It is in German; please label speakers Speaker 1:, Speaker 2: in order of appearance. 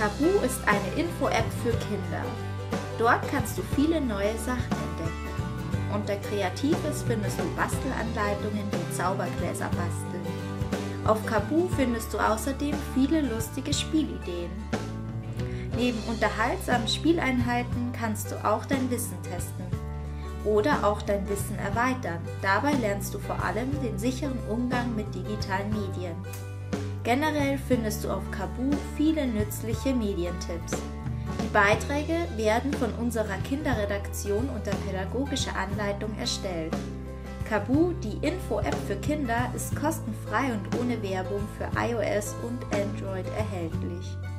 Speaker 1: Kaboo ist eine Info-App für Kinder. Dort kannst du viele neue Sachen entdecken. Unter Kreatives findest du Bastelanleitungen wie Zaubergläser basteln. Auf Kaboo findest du außerdem viele lustige Spielideen. Neben unterhaltsamen Spieleinheiten kannst du auch dein Wissen testen oder auch dein Wissen erweitern. Dabei lernst du vor allem den sicheren Umgang mit digitalen Medien. Generell findest du auf Kaboo viele nützliche Medientipps. Die Beiträge werden von unserer Kinderredaktion unter pädagogischer Anleitung erstellt. Kaboo, die Info-App für Kinder, ist kostenfrei und ohne Werbung für iOS und Android erhältlich.